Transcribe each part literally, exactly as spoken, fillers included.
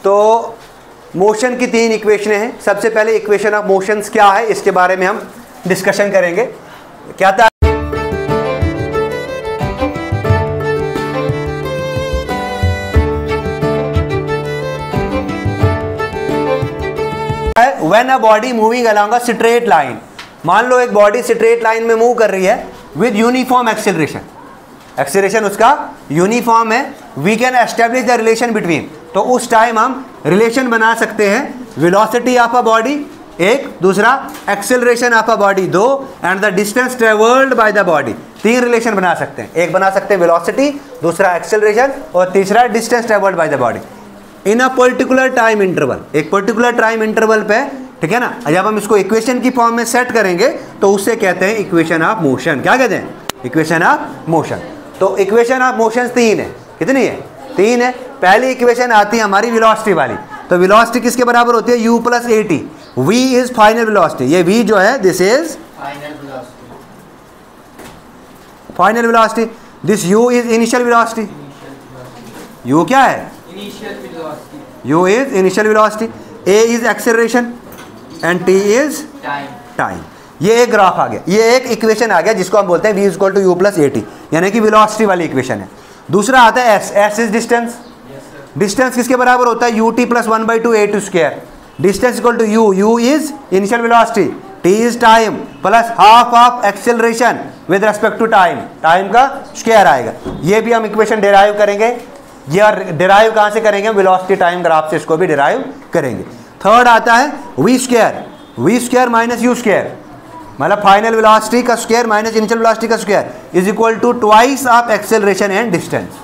तो मोशन की तीन इक्वेशनें हैं। सबसे पहले इक्वेशन ऑफ मोशंस क्या है इसके बारे में हम डिस्कशन करेंगे। क्या था when a body moving along a straight line. मान लो एक बॉडी स्ट्रेट लाइन में मूव कर रही है विद यूनिफॉर्म एक्सेलरेशन, एक्सेलरेशन उसका यूनिफॉर्म है। We can establish the relation between, तो उस टाइम हम रिलेशन बना सकते हैं वेलोसिटी ऑफ अ बॉडी एक, दूसरा एक्सेलरेशन ऑफ अ बॉडी दो, and the distance travelled by the body तीन रिलेशन बना सकते हैं। एक बना सकते हैं वेलोसिटी, दूसरा एक्सेलरेशन और तीसरा distance travelled by the body इन अ पर्टिकुलर टाइम इंटरवल, एक पर्टिकुलर टाइम इंटरवल पे, ठीक है ना। जब हम इसको इक्वेशन की फॉर्म में सेट करेंगे तो उससे कहते हैं इक्वेशन ऑफ मोशन। क्या कहते हैं? Equation of motion. तो इक्वेशन ऑफ मोशन तीन है। कितनी है? तीन है। पहली इक्वेशन आती है हमारी वेलोसिटी वाली, तो वेलोसिटी किसके बराबर होती है? u plus a t. v is final velocity, ये v जो है this is final velocity, this u is initial velocity. u क्या है? u is initial velocity, a is acceleration and t is time. ये एक ग्राफ आ गया, ये एक इक्वेशन आ गया जिसको हम बोलते हैं v equal to u plus a t, यानी कि वेलोसिटी वाली इक्वेशन है। दूसरा आता है s, s is distance. Distance किसके बराबर होता है? U t plus one by two a two square. Distance equal to u, u is initial velocity, t is time plus half of acceleration with respect to time, time का square आएगा। ये भी हम equation derive करेंगे। ये derive कहाँ से करेंगे? वेलोसिटी टाइम ग्राफ से इसको भी डिराइव करेंगे। थर्ड आता है v square, v square minus u square, मतलब फाइनल वेलोसिटी का स्क्वायर माइनस इनिशियल वेलोसिटी का square is equal to twice of acceleration and distance.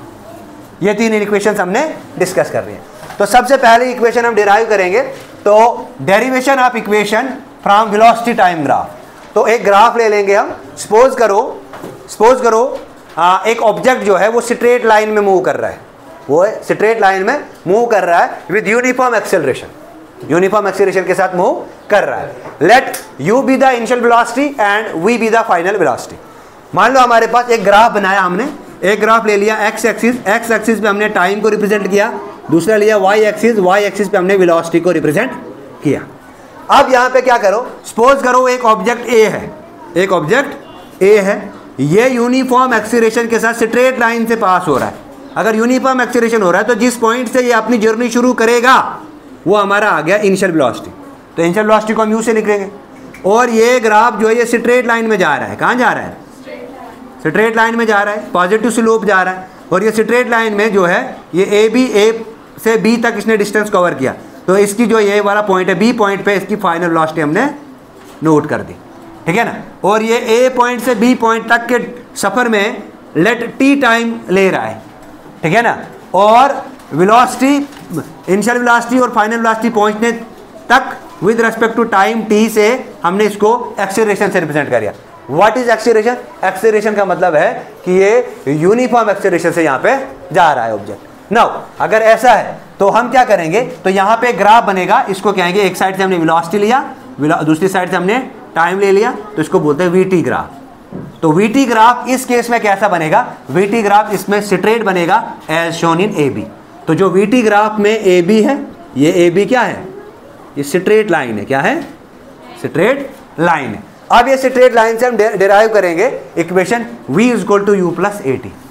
ये तीन इक्वेशंस हमने डिस्कस कर रही हैं। तो सबसे पहले इक्वेशन हम डिराइव करेंगे, तो derivation of equation from velocity time graph. तो एक ग्राफ ले लेंगे हम। सपोज करो सपोज करो आ, एक ऑब्जेक्ट जो है वो स्ट्रेट लाइन में मूव कर रहा है, वो स्ट्रेट लाइन में मूव कर रहा है with uniform acceleration, uniform acceleration के साथ मूव कर रहा है। Let u be the initial velocity and v be the final velocity. मान लो हमारे पास एक ग्राफ बनाया हमने, एक ग्राफ ले लिया x एक्सिस, x एक्सिस पे हमने टाइम को रिप्रेजेंट किया, दूसरा लिया y एक्सिस, y एक्सिस पे हमने वेलोसिटी को रिप्रेजेंट किया। अब यहाँ पे क्या करो, सपोज करो एक ऑब्जेक्ट a है, एक ऑब्जेक्ट a है, ये यूनिफॉर्म एक्सेलरेशन के साथ स्ट्रेट लाइन से पास हो रहा है। अगर यूनिफॉर्म एक्सेलरेशन हो रहा है तो जिस पॉइंट से ये अपनी जर्नी शुरू करेगा वो हमारा आ गया इनिशियल वेलोसिटी, तो इनिशियल वेलोसिटी को हम यू से लिखेंगे। और ये ग्राफ जो है ये स्ट्रेट लाइन में जा रहा है। कहाँ जा रहा है? स्ट्रेट लाइन में जा रहा है, पॉजिटिव स्लोप जा रहा है। और ये स्ट्रेट लाइन में जो है ये ए बी, ए से बी तक इसने डिस्टेंस कवर किया, तो इसकी जो ये वाला पॉइंट है बी पॉइंट पे इसकी फाइनल वेलोसिटी हमने नोट कर दी, ठीक है ना। और ये ए पॉइंट से बी पॉइंट तक के सफ़र में लेट टी टाइम ले रहा है, ठीक है ना। और वेलोसिटी, इनिशियल वेलोसिटी और फाइनल वेलोसिटी पहुंचने तक with respect to time t से हमने इसको एक्सेलरेशन से रिप्रेजेंट कर दिया। What is acceleration? एक्सेलरेशन का मतलब है कि ये यूनिफॉर्म एक्सेलरेशन से यहाँ पे जा रहा है ऑब्जेक्ट। नाउ अगर ऐसा है तो हम क्या करेंगे, तो यहाँ पे ग्राफ बनेगा, इसको कहेंगे, एक साइड से हमने वेलोसिटी लिया, दूसरी साइड से हमने टाइम ले लिया, तो इसको बोलते हैं वी टी ग्राफ। तो वी टी ग्राफ इस केस में कैसा बनेगा? वी टी ग्राफ इसमें स्ट्रेट बनेगा as shown in A B. तो जो वी टी ग्राफ में ए बी है, ये ए बी क्या है? ये स्ट्रेट लाइन है। क्या है? स्ट्रेट लाइन है। अब ये स्ट्रेट लाइन से हम डिराइव करेंगे equation v is equal to u plus a t.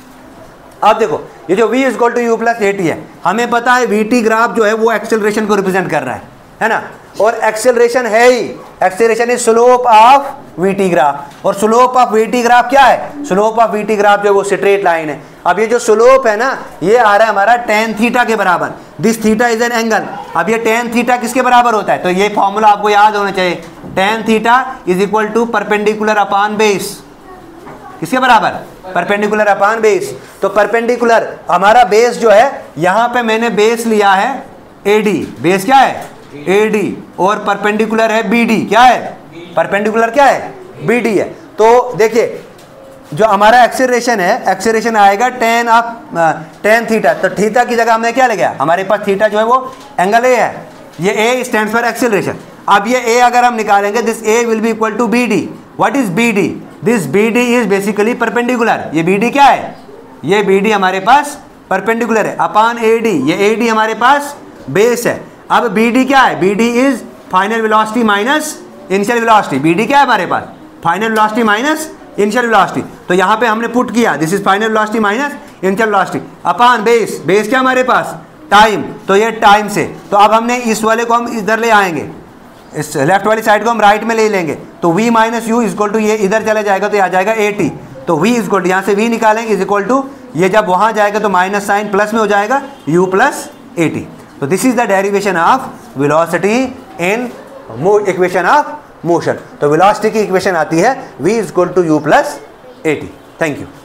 अब देखो ये जो v is equal to u plus a t है, हमें पता है वी टी ग्राफ जो है वो एक्सेलरेशन को रिप्रेजेंट कर रहा है, है ना। और एक्सेलरेशन है ही, acceleration is slope of V T graph. और slope of V T graph क्या है? Slope of V T graph जो वो स्ट्रेट लाइन है। अब ये जो स्लोप है ना, ये आ रहा है हमारा टेन थीटा के बराबर। This theta is an angle. अब ये टेन थीटा किसके बराबर होता है? तो ये फॉर्मूला आपको याद होना चाहिए, tan theta is equal to perpendicular upon base. किसके बराबर? Perpendicular upon base. तो परपेंडिकुलर हमारा बेस जो है, यहाँ पे मैंने बेस लिया है ए डी। बेस क्या है? A D. और परपेंडिकुलर है बी डी। क्या है? परपेंडिकुलर क्या है? बी डी है। तो देखिए जो हमारा एक्सेलरेशन है, एक्सेलरेशन आएगा टेन ऑफ टेन थीटा। तो थीटा की जगह हमने क्या ले गया? हमारे पास थीटा जो है वो एंगल ए है, ये ए स्टैंड्स फॉर एक्सेलरेशन। अब ये ए अगर हम निकालेंगे, this A will be equal to B D. What is B D? This B D is basically perpendicular. ये बी डी क्या है? ये बी डी हमारे पास परपेंडिकुलर है अपॉन ए डी। ये ए डी हमारे पास बेस है। अब बी डी क्या है, B D is final velocity minus initial velocity. B D क्या है हमारे पास, final velocity minus initial velocity. तो यहाँ पे हमने पुट किया this is final velocity minus initial velocity upon base. Base क्या हमारे पास, टाइम, तो ये टाइम से। तो अब हमने इस वाले को हम इधर ले आएंगे, इस लेफ्ट वाली साइड को हम राइट में ले लेंगे। तो v minus u is equal to, ये इधर चला जाएगा तो ये आ जाएगा ए टी। तो v इज इक्वल टू, यहाँ से v निकालेंगे इज इक्वल टू, ये जब वहाँ जाएगा तो माइनस साइन प्लस में हो जाएगा u प्लस ए टी। तो this is the derivation of velocity in equation of motion. तो वेलोसिटी की इक्वेशन आती है v is equal to u plus a t. Thank you.